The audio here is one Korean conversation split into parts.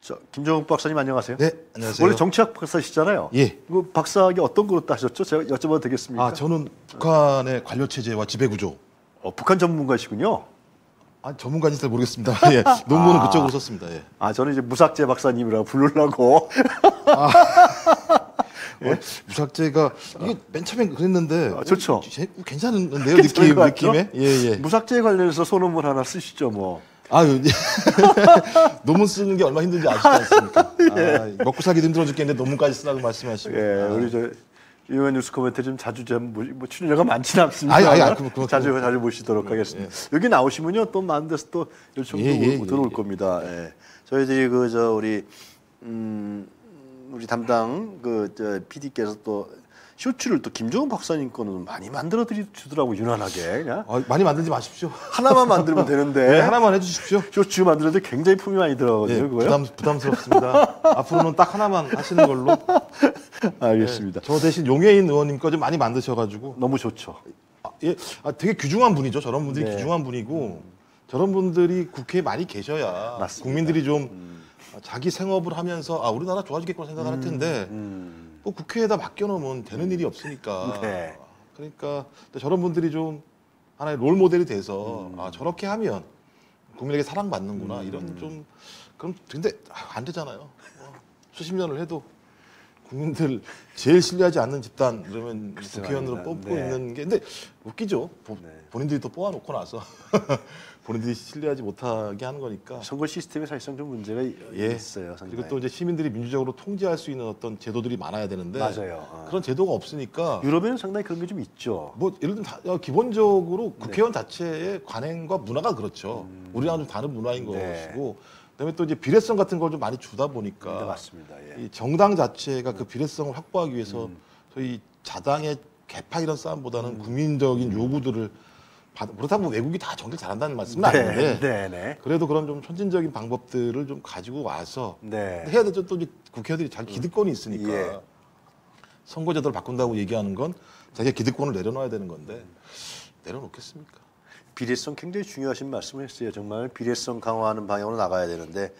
김정욱 박사님 안녕하세요. 네, 안녕하세요. 원래 정치학 박사시잖아요. 예. 그 박사학위 어떤 거로 따셨죠? 제가 여쭤봐도 되겠습니까? 아, 저는 북한의 관료 체제와 지배 구조. 북한 전문가시군요. 아, 전문가인지 잘 모르겠습니다. 예. 논문은 그쪽으로 썼습니다. 예. 저는 이제 무삭제 박사님이라고 부르려고. 예? 무삭제가 이게 맨 처음에 그랬는데 좋죠. 괜찮은데요, 느낌에. 예. 무삭제에 관련해서 소논문 하나 쓰시죠, 뭐. 논문 쓰는 게 얼마나 힘든지 아시지 않습니까? 먹고 살기도 힘들어 죽겠는데 논문까지 쓰라고 말씀하시고. 예, 우리 이용한 뉴스 코멘트 좀 자주 출연료가 많지는 않습니다. 자주 모시도록 하겠습니다. 예. 여기 나오시면요 또 많은 데서 또 요청도 들어올 겁니다. 예. 저희들이 우리 담당 PD께서 또 쇼츠를 또 김정은 박사님 거는 많이 만들어 주더라고 유난하게 그냥. 많이 만들지 마십시오. 하나만 만들면 되는데. 네, 하나만 해주십시오. 쇼츠 만들어도 굉장히 품이 많이 들어가거든요. 그거요? 부담스럽습니다. 앞으로는 딱 하나만 하시는 걸로. 알겠습니다. 저 대신 용해인 의원님 거 좀 많이 만드셔가지고. 너무 좋죠. 되게 귀중한 분이죠. 저런 분들이 귀중한 분이고 저런 분들이 국회에 많이 계셔야 맞습니다. 국민들이 좀 자기 생업을 하면서 우리나라 좋아지겠구나 생각할 텐데 뭐 국회에다 맡겨놓으면 되는 일이 없으니까. 네. 그러니까 저런 분들이 좀 하나의 롤 모델이 돼서 저렇게 하면 국민에게 사랑받는구나 이런 좀 그럼 근데 안 되잖아요. 수십 년을 해도 국민들 제일 신뢰하지 않는 집단 그러면 국회의원으로 뽑고 있는 게 근데 웃기죠. 본인들이 또 뽑아놓고 나서 본인들이 신뢰하지 못하게 하는 거니까 선거 시스템에 사실상 좀 문제가 있어요. 상당히. 그리고 또 이제 시민들이 민주적으로 통제할 수 있는 어떤 제도들이 많아야 되는데 맞아요. 그런 제도가 없으니까 유럽에는 상당히 그런 게 좀 있죠. 뭐 예를 들면 기본적으로 국회의원 자체의 관행과 문화가 그렇죠. 우리랑은 좀 다른 문화인 것이고 그다음에 또 이제 비례성 같은 걸 좀 많이 주다 보니까 맞습니다. 예. 이 정당 자체가 그 비례성을 확보하기 위해서 소위 자당의 개파 이런 싸움보다는 국민적인 요구들을 그렇다고 외국이 다 정책 잘한다는 말씀은 아닌데 그래도 그런 좀 선진적인 방법들을 좀 가지고 와서 해야 되죠. 또 이제 국회의원들이 자기 기득권이 있으니까 선거제도를 바꾼다고 얘기하는 건 자기가 기득권을 내려놔야 되는 건데 내려놓겠습니까? 비례성 굉장히 중요하신 말씀을 했어요. 정말 비례성 강화하는 방향으로 나가야 되는데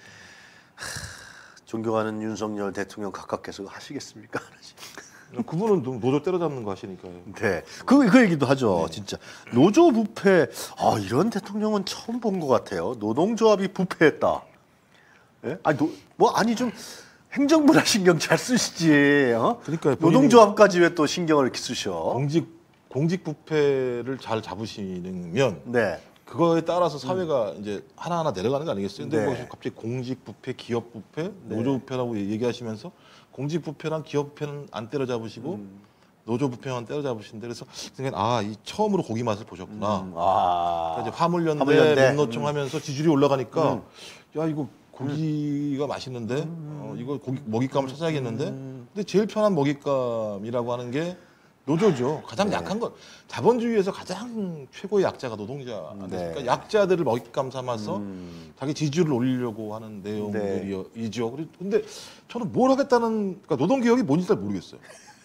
존경하는 윤석열 대통령 각하께서 하시겠습니까? 그분은 노조 때려잡는 거 하시니까요. 네, 그 얘기도 하죠. 진짜 노조 부패 이런 대통령은 처음 본 것 같아요. 노동조합이 부패했다. 예? 좀 행정부나 신경 잘 쓰시지. 그러니까 노동조합까지 왜 또 신경을 이렇게 쓰셔? 공직 부패를 잘 잡으시면 그거에 따라서 사회가 이제 하나하나 내려가는 거 아니겠어요? 근데 뭐 갑자기 공직 부패, 기업 부패, 노조 부패라고 얘기하시면서 공직 부패랑 기업 부패는 안 때려잡으시고 노조 부패만 때려잡으신데 그래서 이 처음으로 고기 맛을 보셨구나. 그러니까 이제 화물연대, 민노총 하면서 지지율이 올라가니까 이거 고기가 맛있는데 이거 먹잇감을 찾아야겠는데 근데 제일 편한 먹잇감이라고 하는 게 노조죠. 가장 약한 건 자본주의에서 가장 최고의 약자가 노동자 아닙니까? 약자들을 먹잇감 삼아서 자기 지지율을 올리려고 하는 내용들이죠. 근데 저는 뭘 하겠다는 그러니까 노동개혁이 뭔지 잘 모르겠어요.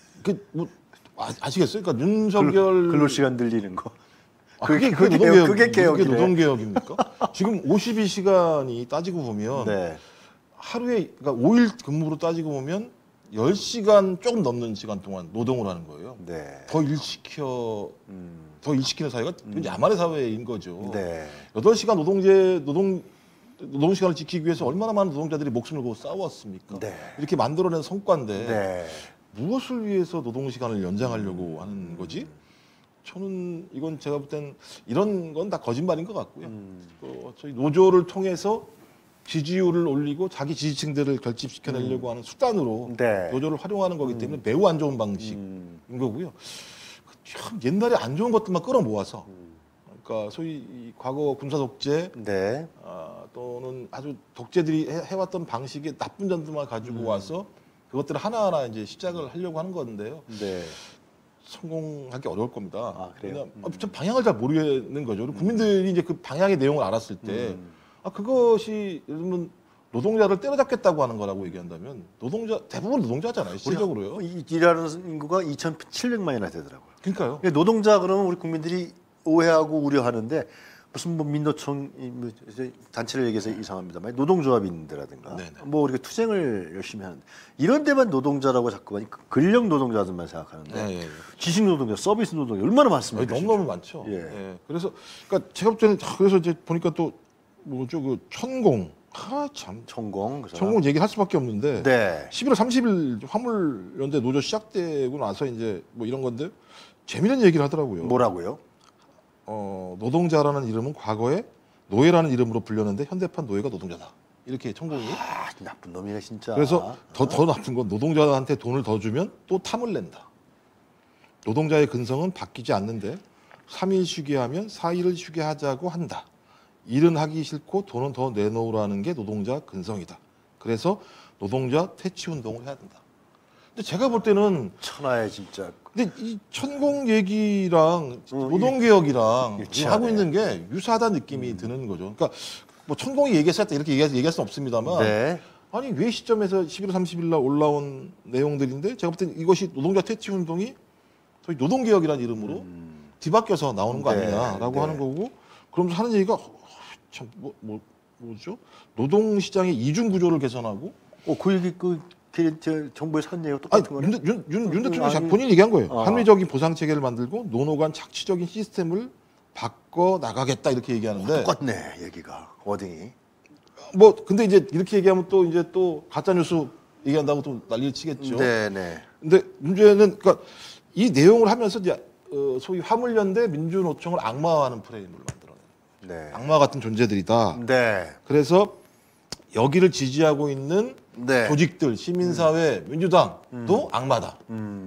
아시겠어요? 그러니까 윤석열 근로시간 늘리는 거. 그게 노동개혁입니까? 지금 52시간이 따지고 보면 하루에 그러니까 5일 근무로 따지고 보면 10시간 조금 넘는 시간 동안 노동을 하는 거예요. 더 일시키는 사회가 야만의 사회인 거죠. 8시간 노동 시간을 지키기 위해서 얼마나 많은 노동자들이 목숨을 걸고 싸웠습니까? 이렇게 만들어낸 성과인데 무엇을 위해서 노동 시간을 연장하려고 하는 거지? 저는 이건 제가 볼 땐 이런 건 다 거짓말인 것 같고요. 저희 노조를 통해서 지지율을 올리고 자기 지지층들을 결집시켜내려고 하는 수단으로 노조를 활용하는 거기 때문에 매우 안 좋은 방식인 거고요. 참 옛날에 안 좋은 것들만 끌어모아서 그러니까 소위 과거 군사 독재 또는 아주 독재들이 해왔던 방식의 나쁜 점들만 가지고 와서 그것들을 하나하나 이제 시작을 하려고 하는 건데요. 성공하기 어려울 겁니다. 그래요? 참 방향을 잘 모르겠는 거죠. 국민들이 이제 그 방향의 내용을 알았을 때 그것이 예를 들면 노동자를 때려잡겠다고 하는 거라고 얘기한다면 대부분 노동자잖아요. 실질적으로요. 일하는 인구가 2,700만이나 되더라고요. 그러니까요. 노동자 그러면 우리 국민들이 오해하고 우려하는데 무슨 뭐 민노총 뭐 이제 단체를 얘기해서 이상합니다만 노동조합이 있는데라든가 네네. 뭐 우리가 투쟁을 열심히 하는 이런 데만 노동자라고 자꾸만 근력 노동자들만 생각하는데 예, 예. 지식 노동자, 서비스 노동자 얼마나 많습니까? 너무너무 많죠. 예. 예. 그래서 그러니까 제가 볼 때는 그래서 이제 보니까 또 뭐죠 그 천공 참 천공 천공 얘기할 수밖에 없는데 네. 11월 30일 화물연대 노조 시작되고 나서 이제 뭐 이런 건데 재미있는 얘기를 하더라고요. 뭐라고요? 노동자라는 이름은 과거에 노예라는 이름으로 불렸는데 현대판 노예가 노동자다. 이렇게 천공이. 아, 나쁜 놈이네 진짜. 그래서 더 나쁜 건 노동자한테 돈을 더 주면 또 탐을 낸다. 노동자의 근성은 바뀌지 않는데 3일 쉬게 하면 4일을 쉬게 하자고 한다. 일은 하기 싫고 돈은 더 내놓으라는 게 노동자 근성이다. 그래서 노동자 퇴치 운동을 해야 된다. 근데 제가 볼 때는 천하에 진짜. 근데 이 천공 얘기랑 노동개혁이랑 일치하네. 하고 있는 게 유사하다는 느낌이 드는 거죠. 그러니까 뭐 천공이 얘기했을 때 이렇게 얘기할 수는 없습니다만 네. 아니 왜 시점에서 11월 30일 날 올라온 내용들인데 제가 볼 때는 이것이 노동자 퇴치 운동이 소위 노동개혁이라는 이름으로 뒤바뀌어서 나오는 거 네, 아니냐라고 네. 하는 거고 그러면서 하는 얘기가 참 뭐죠? 노동시장의 이중 구조를 개선하고 그 얘기 저 정부에 산 얘기가 아니 똑같은 거네. 윤 대통령이 아니, 본인이 얘기한 거예요. 아. 합리적인 보상 체계를 만들고 노노 간 착취적인 시스템을 바꿔 나가겠다 이렇게 얘기하는데 똑같네 얘기가 워딩이. 뭐 근데 이제 이렇게 얘기하면 또 이제 또 가짜 뉴스 얘기한다고 또 난리를 치겠죠. 네네. 근데 문제는 그러니까 이 내용을 하면서 이제 소위 화물연대 민주노총을 악마화하는 프레임을 만들어내요. 네. 악마 같은 존재들이다. 네. 그래서 여기를 지지하고 있는 네. 조직들, 시민사회, 민주당도 악마다.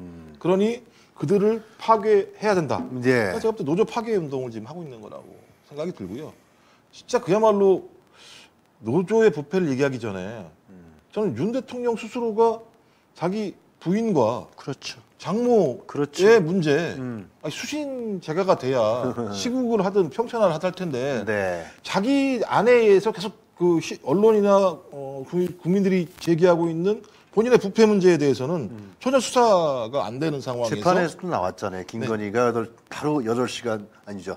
그러니 그들을 파괴해야 된다. 네. 그래서 제가 볼 때 노조 파괴 운동을 지금 하고 있는 거라고 생각이 들고요. 진짜 그야말로 노조의 부패를 얘기하기 전에 저는 윤 대통령 스스로가 자기 부인과 그렇죠. 장모의 그렇죠. 문제 아니, 수신 제가가 돼야 시국을 하든 평천을 하든 할 텐데 네. 자기 아내에서 계속 그 언론이나 국민들이 제기하고 있는 본인의 부패 문제에 대해서는 전혀 수사가 안 되는 상황에서 재판에서도 나왔잖아요. 김건희가 바로 8시간 아니죠.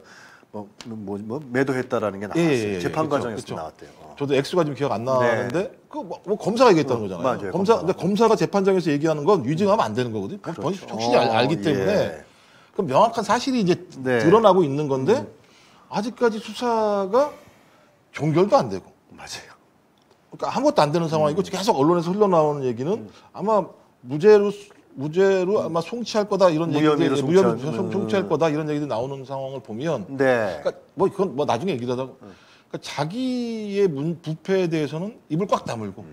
뭐 매도했다라는 게 나왔어요. 예, 재판 그렇죠, 과정에서 그렇죠. 나왔대요. 저도 액수가 지금 기억 안 나는데 그 뭐 검사가 얘기했다는 거잖아요. 맞아요, 근데 검사가 재판장에서 얘기하는 건 위증하면 안 되는 거거든요. 그렇죠. 확실히 알기 때문에 예. 그럼 명확한 사실이 이제 네. 드러나고 있는 건데 아직까지 수사가 종결도 안 되고 맞아요. 그러니까 아무것도 안 되는 상황이고 계속 언론에서 흘러나오는 얘기는 아마 무죄로 아마 송치할 거다 이런 무혐의로 얘기들 송치할 거다 이런 얘기들 나오는 상황을 보면 네. 그러니까 뭐 이건 뭐 나중에 얘기를 하다가 그러니까 자기의 부패에 대해서는 입을 꽉 다물고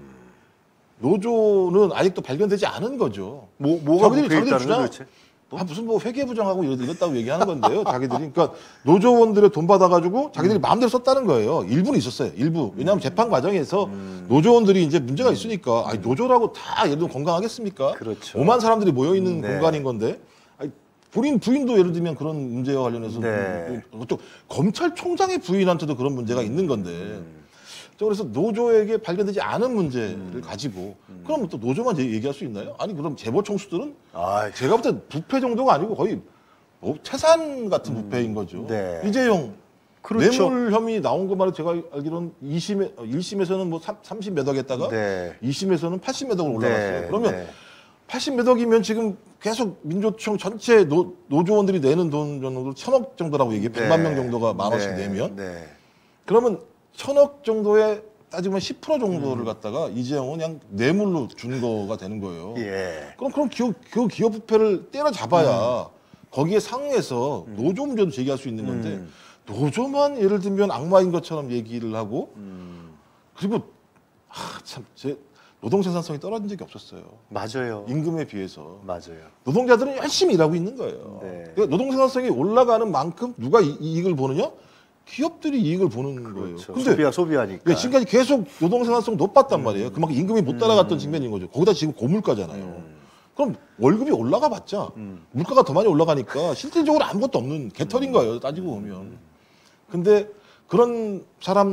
노조는 아직도 발견되지 않은 거죠. 뭐가 부패했다는 거 도대체? 무슨 뭐 회계부정하고 이랬다고 얘기하는 건데요. 자기들이 그러니까 노조원들의 돈 받아가지고 자기들이 마음대로 썼다는 거예요. 일부는 있었어요. 일부 왜냐하면 재판 과정에서 노조원들이 이제 문제가 있으니까 아니, 노조라고 다 예를 들면 건강하겠습니까? 그렇죠. 5만 사람들이 모여 있는 네. 공간인 건데. 아니, 부인도 예를 들면 그런 문제와 관련해서 네. 또 검찰총장의 부인한테도 그런 문제가 있는 건데 그래서 노조에게 발견되지 않은 문제를 가지고 그럼 또 노조만 얘기할 수 있나요? 아니 그럼 재벌 총수들은 제가 볼 때 부패 정도가 아니고 거의 뭐 태산 같은 부패인 거죠. 네. 이재용 그렇죠. 뇌물 혐의 나온 것만 제가 알기로는 1심에서는 뭐 30 몇 억 했다가 네. 2심에서는 80 몇 억을 올라갔어요. 네. 그러면 네. 80 몇 억이면 지금 계속 민주총 전체 노조원들이 내는 돈 정도로 1,000억 정도라고 얘기해. 100만 명 정도가 만 원씩 내면. 네. 그러면 1,000억 정도에 따지면 10% 정도를 갖다가 이재용은 그냥 뇌물로 준 거가 되는 거예요. 예. 그럼 기업 부패를 때려잡아야 거기에 상응해서 노조 문제도 제기할 수 있는 건데 노조만 예를 들면 악마인 것처럼 얘기를 하고 그리고 참 제 노동 생산성이 떨어진 적이 없었어요. 맞아요. 임금에 비해서. 맞아요. 노동자들은 열심히 일하고 있는 거예요. 네. 그러니까 노동 생산성이 올라가는 만큼 누가 이익을 보느냐? 기업들이 이익을 보는 그렇죠. 거예요. 근데 소비하니까. 지금까지 계속 노동 생산성 높았단 말이에요. 그만큼 임금이 못 따라갔던 측면인 거죠. 거기다 지금 고물가잖아요. 그럼 월급이 올라가 봤자 물가가 더 많이 올라가니까 실질적으로 아무것도 없는 개털인 거예요. 따지고 보면. 근데 그런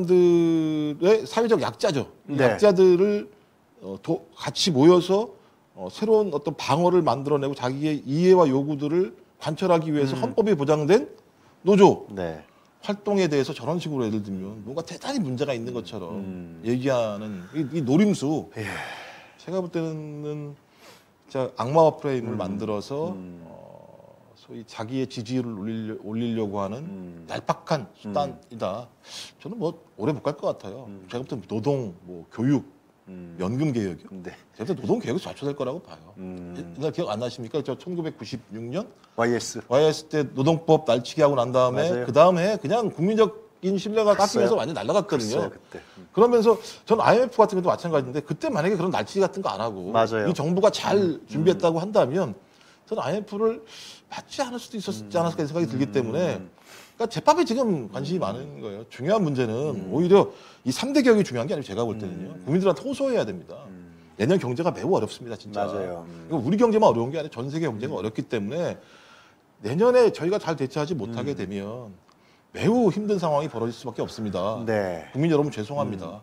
사람들의 사회적 약자죠. 네. 약자들을 같이 모여서 새로운 어떤 방어를 만들어내고 자기의 이해와 요구들을 관철하기 위해서 헌법에 보장된 노조. 네. 활동에 대해서 저런 식으로 예를 들면 뭔가 대단히 문제가 있는 것처럼 얘기하는 이 노림수. 예. 제가 볼 때는 진짜 악마화 프레임을 만들어서 소위 자기의 지지율을 올리려고 하는 얄팍한 수단이다. 저는 뭐 오래 못 갈 것 같아요. 제가 볼 때 노동, 뭐 교육, 연금 개혁이요. 네. 제가 볼 때 노동 개혁이 좌초될 거라고 봐요. 옛날 기억 안 나십니까? 저 1996년 YS 때 노동법 날치기 하고 난 다음에 그 다음에 그냥 국민적인 신뢰가 깎이면서 완전 날아갔거든요. 그때. 그러면서 전 IMF 같은 것도 마찬가지인데 그때 만약에 그런 날치기 같은 거 안 하고 이 정부가 잘 준비했다고 한다면 저는 IMF를 받지 않을 수도 있었지 않았을까 생각이 들기 때문에 그러니까 재판에 지금 관심이 많은 거예요. 중요한 문제는 오히려 이 3대 개혁이 중요한 게 아니고 제가 볼 때는요. 국민들한테 호소해야 됩니다. 내년 경제가 매우 어렵습니다. 진짜. 맞아요. 우리 경제만 어려운 게 아니라 전 세계 경제가 어렵기 때문에 내년에 저희가 잘 대처하지 못하게 되면 매우 힘든 상황이 벌어질 수밖에 없습니다. 네. 국민 여러분 죄송합니다.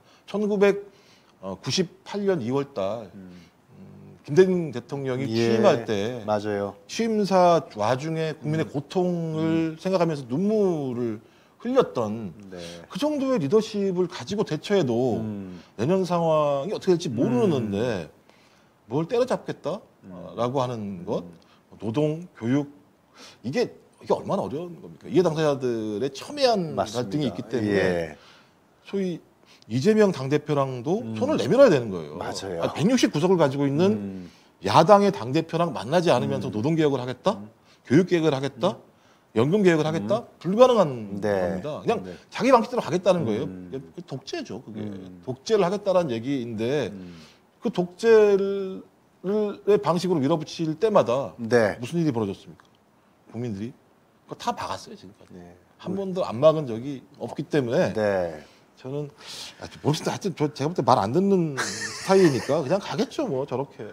1998년 2월 달 김대중 대통령이 취임할 때 맞아요. 취임사 와중에 국민의 고통을 생각하면서 눈물을 흘렸던 그 정도의 리더십을 가지고 대처해도 내년 상황이 어떻게 될지 모르는데 뭘 때려잡겠다라고 하는 것, 노동, 교육 이게 얼마나 어려운 겁니까? 이해 당사자들의 첨예한 갈등이 있기 때문에 소위 이재명 당대표랑도 손을 내밀어야 되는 거예요. 맞아요. 169석을 가지고 있는 야당의 당대표랑 만나지 않으면서 노동개혁을 하겠다? 교육개혁을 하겠다? 연금개혁을 하겠다? 불가능한 겁니다. 그냥 자기 방식대로 하겠다는 거예요. 독재죠. 그게. 독재를 하겠다는 얘기인데 그 독재의 방식으로 밀어붙일 때마다 무슨 일이 벌어졌습니까? 국민들이 그거 다 막았어요. 지금까지. 한 번도 안 막은 적이 없기 때문에 저는 모르겠다. 하여튼 제가 볼 때 말 안 듣는 스타일이니까 그냥 가겠죠. 뭐 저렇게.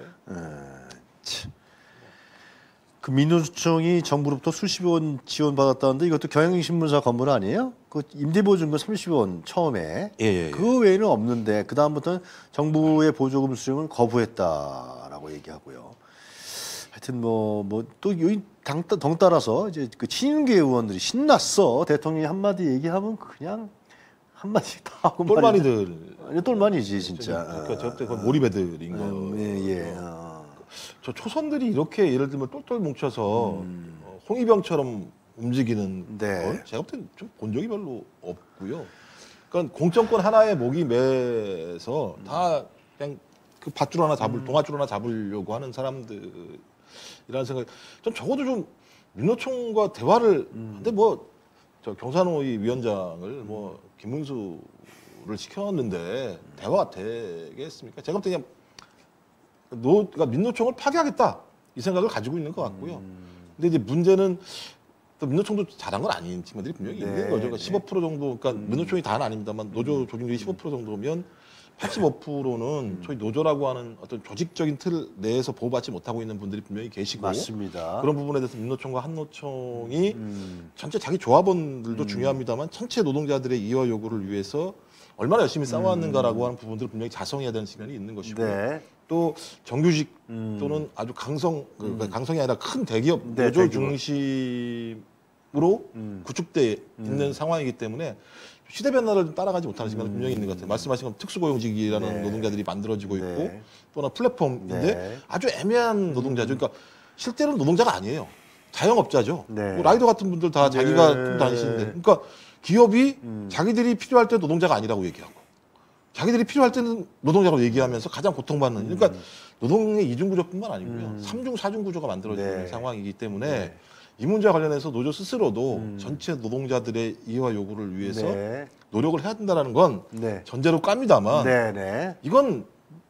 그 민노총이 정부로부터 수십억 원 지원받았다는데 이것도 경향신문사 건물 아니에요? 그 임대보증금 30억 원 처음에 그 외에는 없는데 그 다음부터는 정부의 보조금 수령을 거부했다라고 얘기하고요. 하여튼 또 덩 따라서 이제 그 친윤계 의원들이 신났어. 대통령이 한마디 얘기하면 그냥 한마디 다 하고 똘마니들. 똘마니지 진짜. 그러니까 저 때 몰입애들인 거. 저 초선들이 이렇게 예를 들면 똘똘 뭉쳐서 홍위병처럼 움직이는 걸 제가 볼 때는 좀 본 적이 별로 없고요. 그러니까 공천권 하나에 목이 매서 다 그냥 그 밧줄 하나 동아줄 하나 잡으려고 하는 사람들이라는 생각. 전 적어도 좀 민노총과 대화를 근데 저 경산호위 위원장을 김문수를 시켰는데 대화가 되겠습니까? 제가 볼 때 그냥 그러니까 민노총을 파괴하겠다 이 생각을 가지고 있는 것 같고요. 근데 이제 문제는 또 민노총도 잘한 건 아닌 친구들이 분명히 있는 거죠. 그러니까 15% 정도, 그러니까 민노총이 다는 아닙니다만 노조 조직률이 15% 정도면 85%는 저희 노조라고 하는 어떤 조직적인 틀 내에서 보호받지 못하고 있는 분들이 분명히 계시고 맞습니다. 그런 부분에 대해서 민노총과 한노총이 전체 자기 조합원들도 중요합니다만 전체 노동자들의 이와 요구를 위해서 얼마나 열심히 싸워왔는가라고 하는 부분들을 분명히 자성해야 되는 시간이 있는 것이고 또 정규직 또는 아주 강성이 아니라 큰 대기업 노조 중심으로 구축돼 있는 상황이기 때문에 시대 변화를 좀 따라가지 못하는 시간이 분명히 있는 것 같아요. 말씀하신 건 특수고용직이라는 노동자들이 만들어지고 있고 또나 플랫폼인데 아주 애매한 노동자죠. 그러니까 실제로는 노동자가 아니에요. 자영업자죠. 뭐 라이더 같은 분들 다 자기가 좀 다니시는데 그러니까 기업이 자기들이 필요할 때 노동자가 아니라고 얘기하고 자기들이 필요할 때는 노동자라고 얘기하면서 가장 고통받는 그러니까 노동의 이중구조뿐만 아니고요. 삼중 사중구조가 만들어지는 상황이기 때문에 이 문제와 관련해서 노조 스스로도 전체 노동자들의 이해와 요구를 위해서 노력을 해야 된다는 건 전제로 깝니다만 이건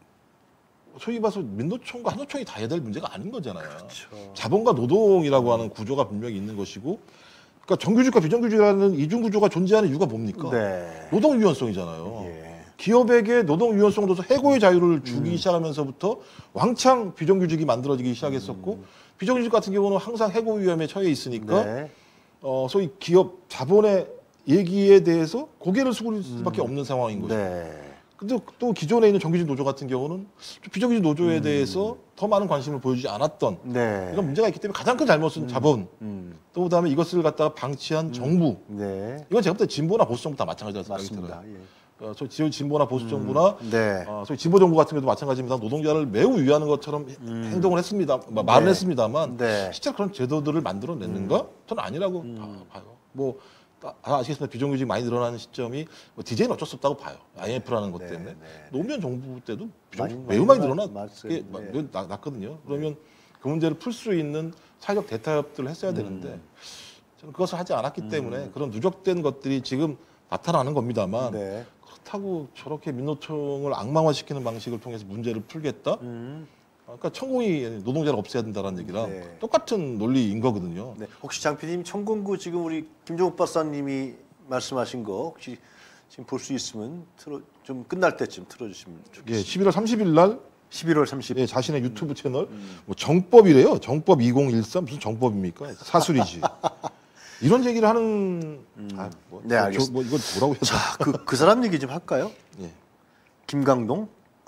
소위 봐서 민노총과 한노총이 다 해야 될 문제가 아닌 거잖아요. 자본과 노동이라고 하는 구조가 분명히 있는 것이고 그러니까 정규직과 비정규직이라는 이중구조가 존재하는 이유가 뭡니까? 노동 유연성이잖아요. 기업에게 노동 유연성을 둬서 해고의 자유를 주기 시작하면서부터 왕창 비정규직이 만들어지기 시작했었고 비정규직 같은 경우는 항상 해고 위험에 처해 있으니까 소위 기업 자본의 얘기에 대해서 고개를 숙일 수밖에 없는 상황인 거죠. 근데 또 기존에 있는 정규직 노조 같은 경우는 비정규직 노조에 대해서 더 많은 관심을 보여주지 않았던 네. 이런 문제가 있기 때문에 가장 큰 잘못은 자본, 또 그다음에 이것을 갖다가 방치한 정부. 네. 이건 제가 볼 때 진보나 보수 정부 다 마찬가지라고 생각이 맞습니다. 들어요. 예. 소위 진보나 보수 정부나 네. 소위 진보 정부 같은 경우도 마찬가지입니다. 노동자를 매우 위하는 것처럼 행동을 했습니다. 말은 네. 했습니다만 네. 실제로 그런 제도들을 만들어냈는가? 저는 아니라고 봐요. 뭐 아시겠습니다. 비정규직 많이 늘어나는 시점이 뭐 DJ는 어쩔 수 없다고 봐요. IMF라는 것 네, 때문에. 네. 노무현 정부 때도 많이 매우 많이 맞아요. 늘어나게 네. 났거든요. 그러면 그 문제를 풀 수 있는 사회적 대타협들을 했어야 되는데 저는 그것을 하지 않았기 때문에 그런 누적된 것들이 지금 나타나는 겁니다만 네. 그렇다고 저렇게 민노총을 악마화시키는 방식을 통해서 문제를 풀겠다? 그러니까 천공이 노동자를 없애야 된다는 얘기랑 네. 똑같은 논리인 거거든요. 네. 혹시 장 PD님 천공구 지금 우리 김종욱 박사님이 말씀하신 거 혹시 지금 볼 수 있으면 좀 끝날 때쯤 틀어주시면 좋겠습니다. 예, 11월 30일 날 11월 30일. 예, 자신의 유튜브 채널 뭐 정법이래요. 정법 2013 무슨 정법입니까? 사술이지. 이런 얘기를 하는 네, 알겠습니다. 뭐 이건 뭐라고 해야 되나? 자, 그 사람 얘기 좀 할까요? 예. 김강동.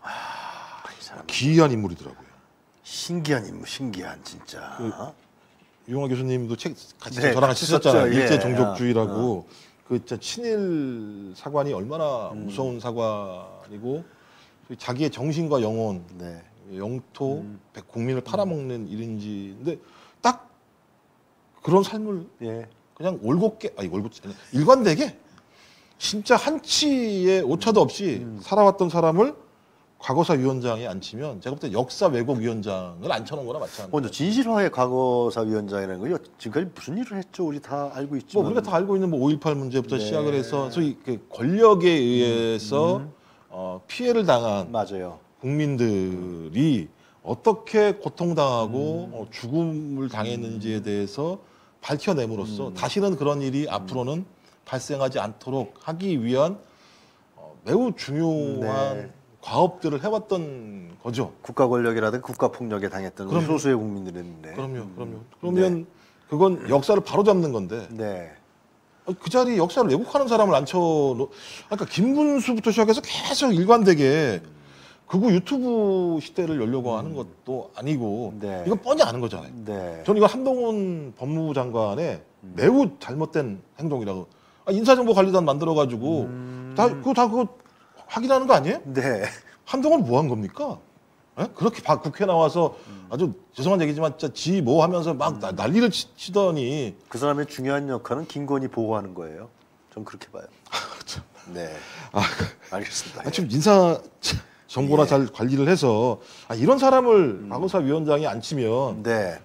이 사람 기이한 인물이더라고요. 신기한 인물, 신기한 진짜. 유영하 교수님도 책 같이 네, 저랑 같이 썼잖아요. 썼죠. 예. 일제 종족주의라고. 그 진짜 친일 사관이 얼마나 무서운 사관이고 자기의 정신과 영혼, 네. 영토, 국민을 팔아먹는 일인지. 근데 딱 그런 삶을 예. 그냥 올곧게, 일관되게 진짜 한치의 오차도 없이 살아왔던 사람을 과거사 위원장에 앉히면 제가 볼 때 역사 왜곡 위원장을 앉혀놓은 거나 마찬가지예요. 먼저 진실화의 과거사 위원장이라는 거요. 지금까지 무슨 일을 했죠? 우리 다 알고 있지만. 뭐 우리가 다 알고 있는 뭐 5.18 문제부터 네. 시작을 해서 소위 그 권력에 의해서 피해를 당한 맞아요. 국민들이 어떻게 고통당하고 죽음을 당했는지에 대해서 밝혀냄으로써 다시는 그런 일이 앞으로는 발생하지 않도록 하기 위한 매우 중요한 네. 과업들을 해왔던 거죠. 국가 권력이라든가 국가 폭력에 당했던 그럼요. 소수의 국민들인데. 그럼요. 그러면 그건 역사를 바로잡는 건데 네. 그 자리 역사를 왜곡하는 사람을 그러니까 김문수부터 시작해서 계속 일관되게 극우 유튜브 시대를 열려고 하는 것도 아니고 네. 이건 뻔히 아는 거잖아요. 네. 저는 이거 한동훈 법무부 장관의 매우 잘못된 행동이라고. 인사정보관리단 만들어가지고 그거 확인하는 거 아니에요? 네. 한동훈 뭐 한 겁니까? 에? 그렇게 국회 나와서 아주 죄송한 얘기지만 진짜 지 뭐 하면서 막 난리를 치더니 그 사람의 중요한 역할은 김건희 보호하는 거예요. 전 그렇게 봐요. 네. 알겠습니다. 지금 인사 정보나 예. 잘 관리를 해서 이런 사람을 과거사 위원장에 앉히면 네.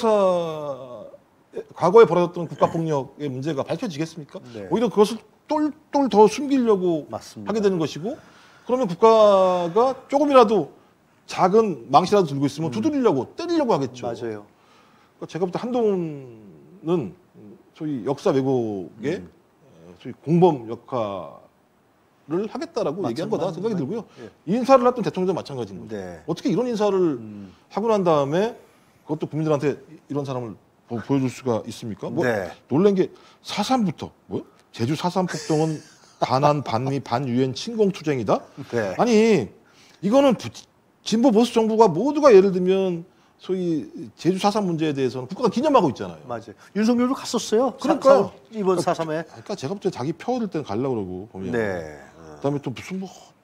과거에 벌어졌던 국가폭력의 문제가 밝혀지겠습니까? 네. 오히려 그것을 똘똘 더 숨기려고 맞습니다. 하게 되는 것이고 그러면 국가가 조금이라도 작은 망치라도 들고 있으면 두드리려고 때리려고 하겠죠. 맞아요. 그러니까 제가 볼 때 한동훈은 소위 역사 왜곡의 소위 공범 역할을 하겠다라고 얘기한 거다 생각이 들고요. 예. 인사를 했던 대통령도 마찬가지인 거죠. 네. 어떻게 이런 인사를 하고 난 다음에 그것도 국민들한테 이런 사람을 보여줄 수가 있습니까? 뭐 네. 놀란 게 4.3부터 뭐요? 제주 4.3 폭동은 반한 반미 반유엔 침공투쟁이다? 네. 아니 이거는 진보 보수 정부가 모두가 예를 들면 소위 제주 4.3 문제에 대해서는 국가가 기념하고 있잖아요. 맞아요. 윤석열도 갔었어요. 그러니까요. 이번 4.3에. 그러니까 제가 볼 때 자기 표 얻을 때는 가려고 그러고 보면 네. 그다음에 또 무슨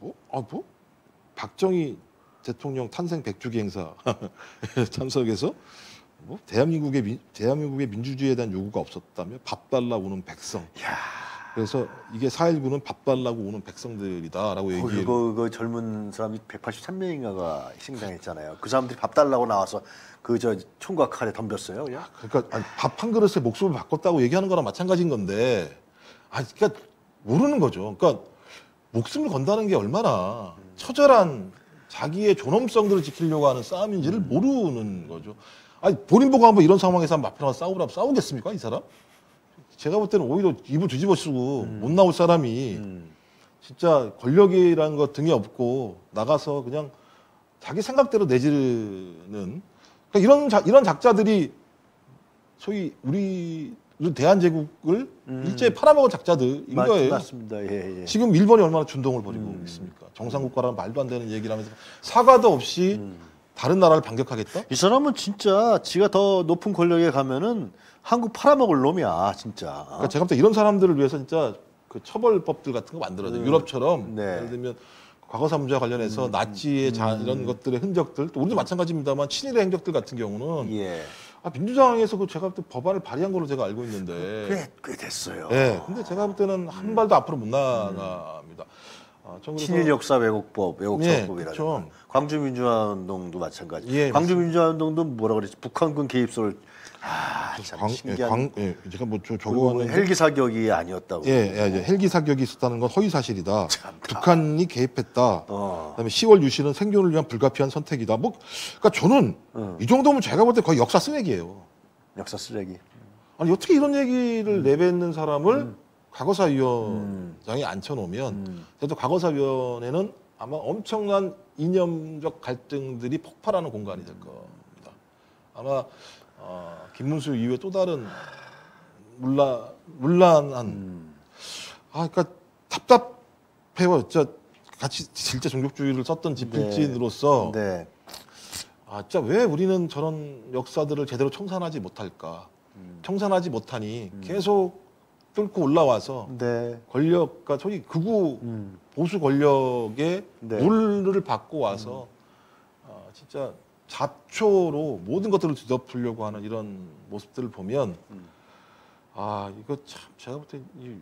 박정희 대통령 탄생 100주기 행사 참석해서 뭐 대한민국의 민주주의에 대한 요구가 없었다며 밥 달라고 우는 백성. 그래서 이게 4.19는 밥 달라고 우는 백성들이다라고 얘기해요. 그 젊은 사람이 183명인가가 희생당했잖아요. 그 사람들이 밥 달라고 나와서 그 총과 칼에 덤볐어요. 그냥. 그러니까 밥 한 그릇에 목숨을 바꿨다고 얘기하는 거랑 마찬가지인 건데, 그러니까 모르는 거죠. 그러니까 목숨을 건다는 게 얼마나 처절한 자기의 존엄성들을 지키려고 하는 싸움인지를 모르는 거죠. 본인 보고 한번 이런 상황에서 한번 앞으로 싸우겠습니까, 이 사람? 제가 볼 때는 오히려 입을 뒤집어 쓰고 못 나올 사람이 진짜 권력이라는 거 등에 업고 나가서 그냥 자기 생각대로 내지르는 그러니까 이런 작자들이 소위 우리 대한제국을 일제히 팔아먹은 작자들인 거예요. 맞습니다. 예, 예. 지금 일본이 얼마나 준동을 벌이고 있습니까? 정상국가라는 말도 안 되는 얘기를 하면서 사과도 없이 다른 나라를 반격하겠다? 이 사람은 진짜 지가 더 높은 권력에 가면은 한국 팔아먹을 놈이야, 진짜. 그러니까 제가 볼 때 이런 사람들을 위해서 진짜 그 처벌법들 같은 거 만들어야 돼요. 유럽처럼 네. 예를 들면 과거사 문제와 관련해서 나치의 이런 것들의 흔적들, 또 우리도 마찬가지입니다만 친일의 행적들 같은 경우는 예. 민주당에서 그 제가 볼 때 법안을 발의한 걸로 제가 알고 있는데 꽤 됐어요. 네, 근데 제가 볼 때는 한 발도 앞으로 못 나갑니다. 친일 역사 왜곡법, 왜곡법이라든가. 예, 그렇죠. 광주민주화운동도 마찬가지. 예, 광주민주화운동도 뭐라 그랬지? 북한군 개입설. 참 신기한. 제가 뭐 저거 헬기 사격이 아니었다고. 예, 헬기 사격이 있었다는 건 허위 사실이다. 북한이 개입했다. 그다음에 10월 유신은 생존을 위한 불가피한 선택이다. 뭐, 그러니까 저는 이 정도면 제가 볼 때 거의 역사 쓰레기예요. 역사 쓰레기. 아니 어떻게 이런 얘기를 내뱉는 사람을 과거사위원장에 앉혀놓으면 그래도 과거사위원회는 아마 엄청난 이념적 갈등들이 폭발하는 공간이 될 겁니다. 아마 김문수 이후에 또 다른 문란한 그러니까 답답해요. 진짜 같이 진짜 종족주의를 썼던 지필진으로서 네. 진짜 왜 우리는 저런 역사들을 제대로 청산하지 못할까? 청산하지 못하니 계속 뚫고 올라와서 네. 권력과 소위 극우 보수 권력의 네. 물을 받고 와서 진짜 잡초로 모든 것들을 뒤덮으려고 하는 이런 모습들을 보면 이거 참 제가 볼 때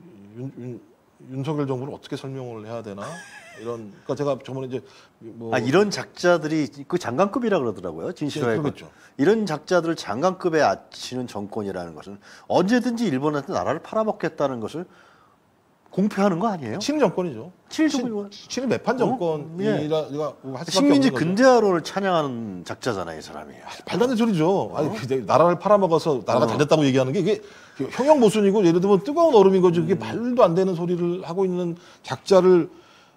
윤석열 정부를 어떻게 설명을 해야 되나 이런 그러니까 제가 저번에 이제 뭐 이런 작자들이 그 장관급이라 그러더라고요. 진실화에. 그렇죠. 이런 작자들을 장관급에 아치는 정권이라는 것은 언제든지 일본한테 나라를 팔아먹겠다는 것을 공표하는 거 아니에요? 친일 정권이죠. 친일 매판 정권이라 식민지 근대화론을 찬양하는 작자잖아요, 이 사람이. 말도 안 되는 소리죠. 나라를 팔아먹어서 나라가 잘 됐다고 얘기하는 게 이게 형용 모순이고 예를 들면 뜨거운 얼음인 거죠. 그게 말도 안 되는 소리를 하고 있는 작자를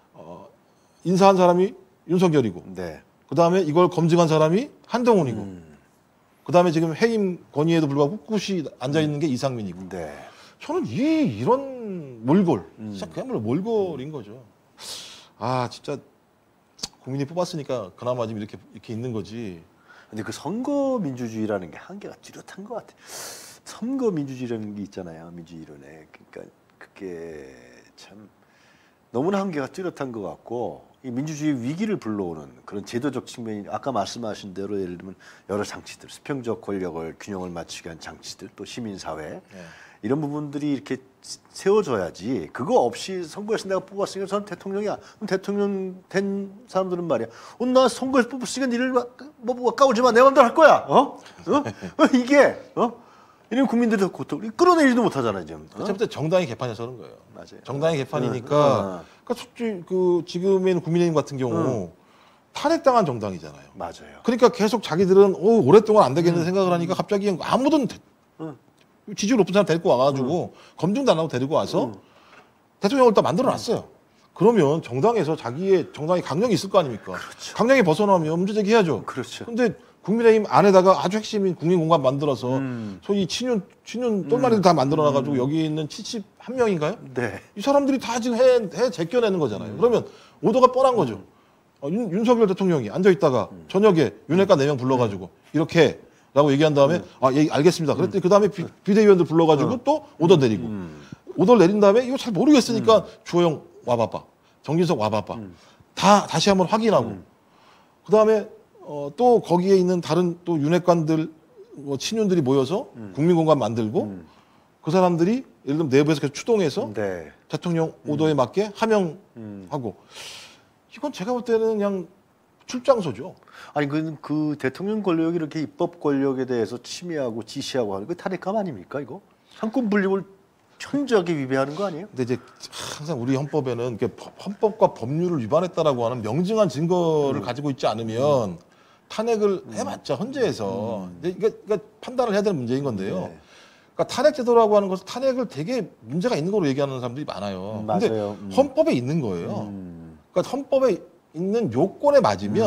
인사한 사람이 윤석열이고, 네. 그 다음에 이걸 검증한 사람이 한동훈이고, 그 다음에 지금 해임 건의에도 불구하고 꿋꿋이 앉아 있는 게 이상민이고. 네. 저는 이런 몰골, 진짜 그야말로 몰골인 거죠. 진짜 국민이 뽑았으니까 그나마 지금 이렇게 있는 거지. 근데 그 선거 민주주의라는 게 한계가 뚜렷한 것 같아. 선거 민주주의라는 게 있잖아요, 민주이론에. 그러니까 그게 참 너무나 한계가 뚜렷한 것 같고, 이 민주주의 위기를 불러오는 그런 제도적 측면이 아까 말씀하신 대로 예를 들면 여러 장치들, 수평적 권력을 균형을 맞추기 위한 장치들, 또 시민사회 이런 부분들이 이렇게 세워져야지. 그거 없이 선거에서 내가 뽑았으니까 저는 대통령이야. 그럼 대통령 된 사람들은 말이야. 나 선거에서 뽑았으니까 니를 뭐 까오지 마. 내 마음대로 할 거야. 이게 이런 국민들의 고통을 끌어내리지도 못하잖아요, 지금. 어차피 정당이 개판이어서 그런 거예요. 맞아요. 정당이 개판이니까. 그러니까 지금의 국민의힘 같은 경우 탄핵당한 정당이잖아요. 맞아요. 그러니까 계속 자기들은 오랫동안 안 되겠는 생각을 하니까 갑자기 아무든 지지율 높은 사람 데리고 와가지고 검증도 안 하고 데리고 와서 대통령을 다 만들어놨어요. 그러면 정당에서 정당의 강령이 있을 거 아닙니까? 그렇죠. 강령이 벗어나면 문제 제기해야죠. 그렇죠. 근데 국민의힘 안에다가 아주 핵심인 국민공감 만들어서 소위 친윤 똘마리들 다 만들어놔가지고 여기 있는 71명인가요? 네. 이 사람들이 다 지금 해 제껴내는 거잖아요. 그러면 오도가 뻔한 거죠. 윤석열 대통령이 앉아있다가 저녁에 윤핵관 4명 불러가지고 이렇게 라고 얘기한 다음에 알겠습니다. 그랬더니 그 다음에 비대위원들 불러가지고 또 오더 내리고 오더를 내린 다음에 이거 잘 모르겠으니까 주호영 와봐봐. 정진석 와봐봐. 다시 한번 확인하고 그 다음에 또 거기에 있는 다른 또 윤핵관들 친윤들이 모여서 국민공감 만들고 그 사람들이 예를 들면 내부에서 계속 추동해서 네. 대통령 오더에 맞게 하명하고 이건 제가 볼 때는 그냥 출장소죠. 아니 그 대통령 권력이 이렇게 입법 권력에 대해서 침해하고 지시하고 하는 그 탄핵감 아닙니까 이거? 상권 분립을 천저하게 위배하는 거 아니에요? 근데 이제 항상 우리 헌법에는 헌법과 법률을 위반했다라고 하는 명증한 증거를 가지고 있지 않으면 탄핵을 해봤자 헌재에서 그러니까 판단을 해야 되는 문제인 건데요. 네. 그러니까 탄핵 제도라고 하는 것은 탄핵을 되게 문제가 있는 걸로 얘기하는 사람들이 많아요. 맞아요. 근데 헌법에 있는 거예요. 그러니까 헌법에 있는 요건에 맞으면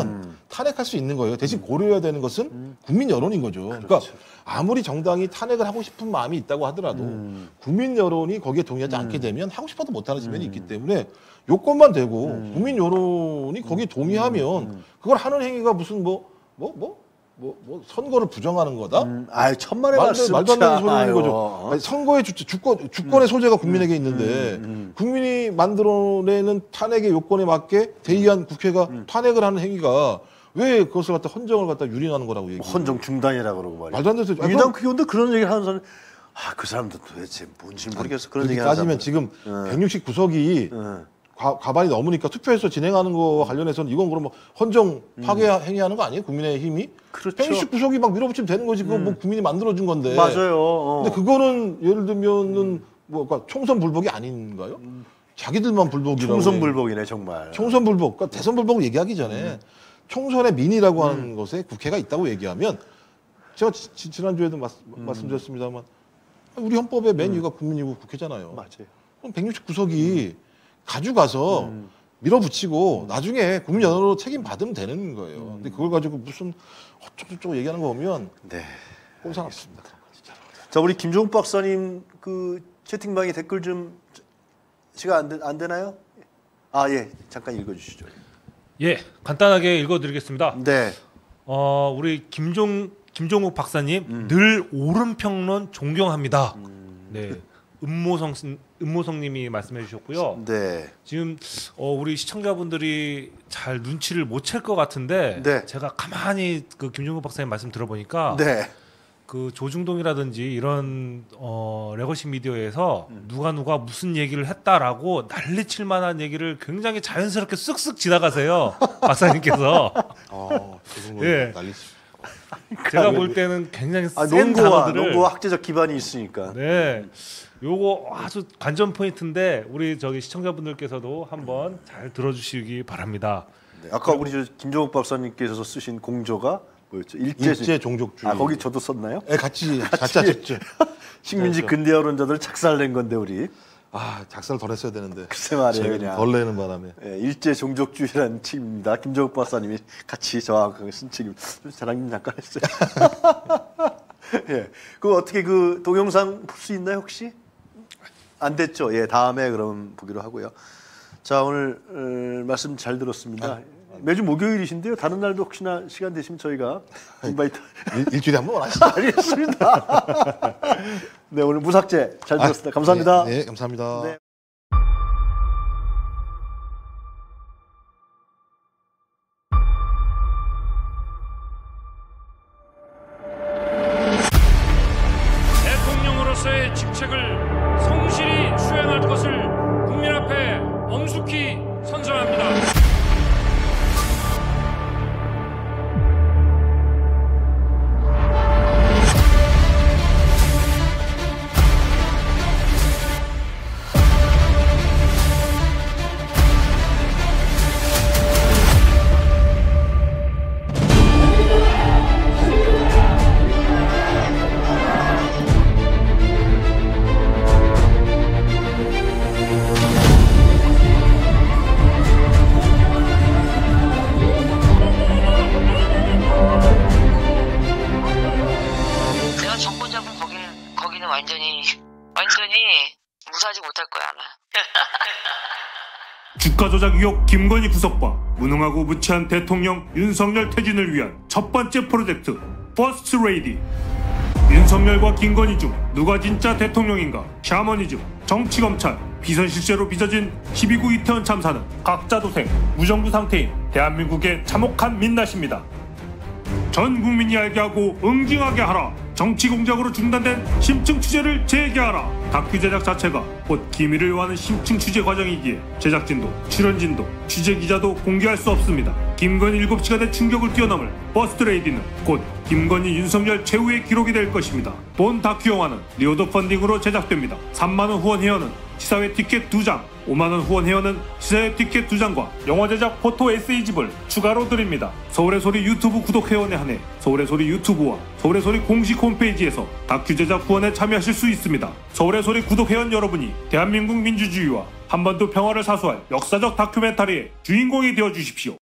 탄핵할 수 있는 거예요. 대신 고려해야 되는 것은 국민 여론인 거죠. 그렇죠. 그러니까 아무리 정당이 탄핵을 하고 싶은 마음이 있다고 하더라도 국민 여론이 거기에 동의하지 않게 되면 하고 싶어도 못하는 측면이 있기 때문에 요건만 되고 국민 여론이 거기에 동의하면 그걸 하는 행위가 무슨 뭐 선거를 부정하는 거다? 천만의 말씀. 말도 안 되는 소리인 거죠. 아니, 선거의 주권의 소재가 국민에게 있는데 국민이 만들어내는 탄핵의 요건에 맞게 대의한 국회가 탄핵을 하는 행위가 왜 그것을 갖다 헌정을 갖다 유린하는 거라고 얘기해요? 헌정 중단이라고 그러고 말이야. 말도 안 되죠. 민주당 의원도 그런 얘기를 하는 사람, 그 사람들 도대체 뭔지 모르겠어. 그런 얘기 하는 따지면 지금 169석이 과반이 넘으니까 투표해서 진행하는 거 관련해서는 이건 그럼 뭐 헌정 파괴 행위하는 거 아니에요? 국민의힘이? 그렇죠. 169석이 막 밀어붙이면 되는 거지. 그거 뭐 국민이 만들어준 건데. 맞아요. 근데 그거는 예를 들면은 뭐 그러니까 총선 불복이 아닌가요? 자기들만 불복이라고. 총선 불복이네 정말. 총선 불복. 그러니까 대선 불복을 얘기하기 전에 총선의 민의라고 하는 것에 국회가 있다고 얘기하면 제가 지난주에도 말씀드렸습니다만 우리 헌법의 맨 위가 국민이고 국회잖아요. 맞아요. 그럼 169석이 가져가서 밀어붙이고 나중에 국민 여론으로 책임 받으면 되는 거예요. 근데 그걸 가지고 무슨 어쩌고저쩌고 얘기하는 거 보면 꼼짝 없습니다. 자, 우리 김종욱 박사님 그 채팅방에 댓글 좀 시간 안 되나요? 예, 잠깐 읽어주시죠. 예, 간단하게 읽어드리겠습니다. 네. 우리 김종욱 박사님 늘 옳은 평론 존경합니다. 네. 음모성님이 말씀해 주셨고요. 네. 지금 우리 시청자분들이 잘 눈치를 못 챌 것 같은데 네. 제가 가만히 그 김종국 박사님 말씀 들어보니까 네. 그 조중동이라든지 이런 레거시 미디어에서 누가 무슨 얘기를 했다라고 난리칠 만한 얘기를 굉장히 자연스럽게 쓱쓱 지나가세요. 박사님께서. 예. 난리치. 제가 볼 때는 굉장히 센 단어들을 농구와 학제적 기반이 있으니까. 네. 요거 아주 관전 포인트인데 우리 저기 시청자분들께서도 한번 잘 들어주시기 바랍니다. 네, 아까 우리 김종욱 박사님께서 쓰신 공조가 뭐였죠? 일제 종족주의. 거기 저도 썼나요? 네, 같이 썼죠. 식민지 근대 여론자들 작살낸 건데 우리. 작살 덜 했어야 되는데. 글쎄 말이에요. 그냥. 덜 내는 바람에. 네, 일제 종족주의라는 책입니다. 김종욱 박사님이 같이 저하고 쓴 책입니다. 좀 자랑 좀 잠깐 했어요. 예, 그 어떻게 그 동영상 볼 수 있나요 혹시? 안 됐죠. 예, 다음에 그럼 보기로 하고요. 자, 오늘 말씀 잘 들었습니다. 매주 목요일이신데요. 다른 날도 혹시나 시간 되시면 저희가 인바이트 일주일에 한 번 하시죠. 알겠습니다. 네, 오늘 무삭제 잘 들었습니다. 감사합니다. 네, 감사합니다. 네. 대통령으로서의 직책을 성실히 수행할 것을 국민 앞에 엄숙히 선서합니다. 완전히 무사하지 못할 거야 아마. 주가 조작 의혹 김건희 구속과 무능하고 무치한 대통령 윤석열 퇴진을 위한 첫 번째 프로젝트 퍼스트 레이디. 윤석열과 김건희 중 누가 진짜 대통령인가? 샤머니즘, 정치검찰, 비선실세로 빚어진 12구 이태원 참사는 각자 도생, 무정부 상태인 대한민국의 참혹한 민낯입니다. 전 국민이 알게 하고 응징하게 하라. 정치 공작으로 중단된 심층 취재를 재개하라. 다큐 제작 자체가 곧 기밀을 요하는 심층 취재 과정이기에 제작진도 출연진도 취재 기자도 공개할 수 없습니다. 김건희 7시간의 충격을 뛰어넘을 버스트 레이디는 곧 김건희 윤석열 최후의 기록이 될 것입니다. 본 다큐 영화는 리오더 펀딩으로 제작됩니다. 3만원 후원 회원은 시사회 티켓 2장, 5만원 후원 회원은 시사회 티켓 2장과 영화 제작 포토 에세이집을 추가로 드립니다. 서울의 소리 유튜브 구독 회원에 한해 서울의 소리 유튜브와 서울의 소리 공식 홈페이지에서 다큐 제작 후원에 참여하실 수 있습니다. 서울의 소리 구독 회원 여러분이 대한민국 민주주의와 한반도 평화를 사수할 역사적 다큐멘터리의 주인공이 되어주십시오.